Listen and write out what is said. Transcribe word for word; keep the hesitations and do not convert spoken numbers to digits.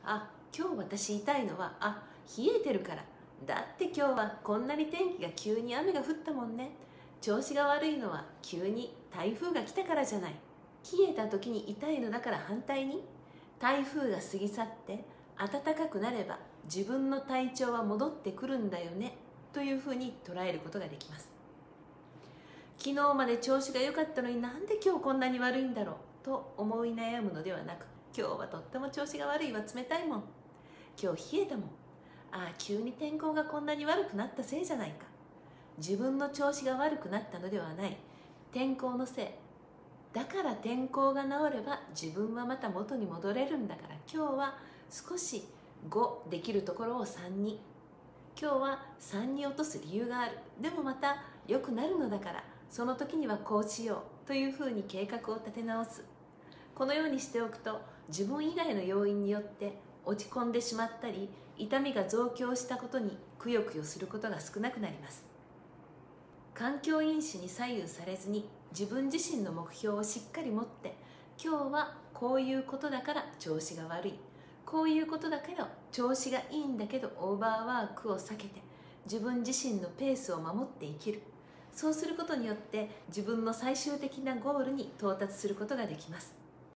あ、今日私痛いのは、あ、冷えてるから。だって今日はこんなに天気が急に雨が降ったもんね。調子が悪いのは急に台風が来たからじゃない。冷えた時に痛いのだから、反対に台風が過ぎ去って暖かくなれば自分の体調は戻ってくるんだよね、というふうに捉えることができます。昨日まで調子が良かったのになんで今日こんなに悪いんだろうと思い悩むのではなく、今日はとっても調子が悪いわ、冷たいもん、今日冷えたもん、ああ急に天候がこんなに悪くなったせいじゃないか。自分の調子が悪くなったのではない、天候のせいだから。天候が治れば自分はまた元に戻れるんだから、今日は少しごできるところをさんに、今日はさんに落とす理由がある、でもまた良くなるのだから、その時にはこうしようというふうに計画を立て直す。このようにしておくと、自分以外の要因によって落ち込んでしまったり、痛みが増強したことにくよくよすることが少なくなります。環境因子に左右されずに、自分自身の目標をしっかり持って、今日はこういうことだから調子が悪い、こういうことだけど調子がいいんだけどオーバーワークを避けて、自分自身のペースを守って生きる。そうすることによって自分の最終的なゴールに到達することができます。